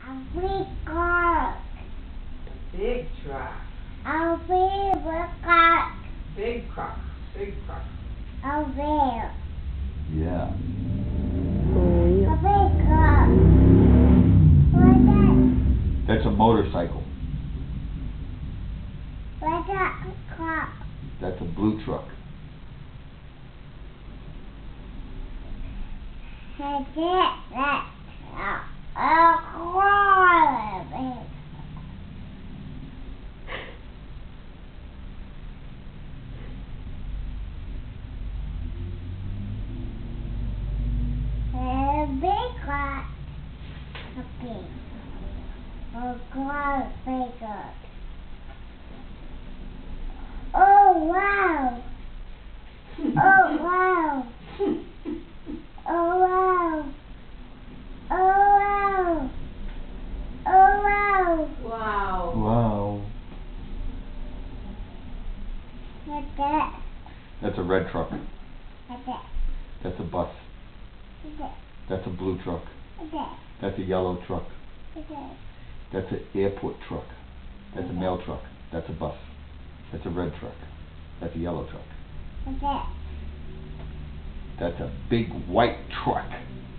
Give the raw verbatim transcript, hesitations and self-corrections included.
A big truck. Big truck. A big truck. Big truck. Big truck. A big. Yeah. A big truck. What's that? That's a motorcycle. What's that truck? That's a blue truck. That's it. That's a, a car. Big. A big truck. A big. A car bigger. Oh wow! Oh wow! Oh wow! Oh wow! Oh wow! Wow. Wow. What's that? That's a red truck. What's that? That's a bus. What's that? That's a blue truck. What's that? That's a yellow truck. What's that? That's an airport truck. That's a mail truck. That's a bus. That's a red truck. That's a yellow truck. What's that? That's a big white truck.